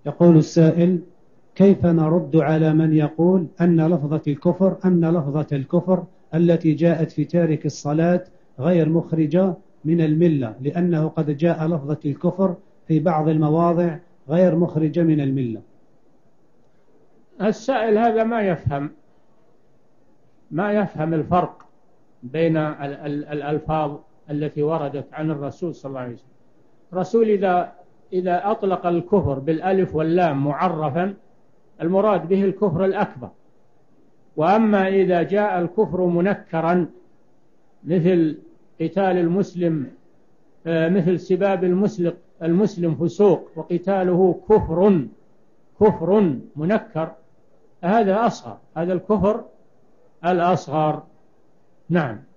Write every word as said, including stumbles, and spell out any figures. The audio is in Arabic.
يقول السائل: كيف نرد على من يقول أن لفظة الكفر أن لفظة الكفر التي جاءت في تارك الصلاة غير مخرجة من الملة، لأنه قد جاء لفظة الكفر في بعض المواضع غير مخرجة من الملة؟ السائل هذا ما يفهم ما يفهم الفرق بين الألفاظ التي وردت عن الرسول صلى الله عليه وسلم. الرسول إذا إذا أطلق الكفر بالألف واللام معرفا المراد به الكفر الأكبر، وأما إذا جاء الكفر منكرا مثل قتال المسلم مثل سباب المسلم المسلم فسوق وقتاله كفر كفر منكر، هذا أصغر، هذا الكفر الأصغر. نعم.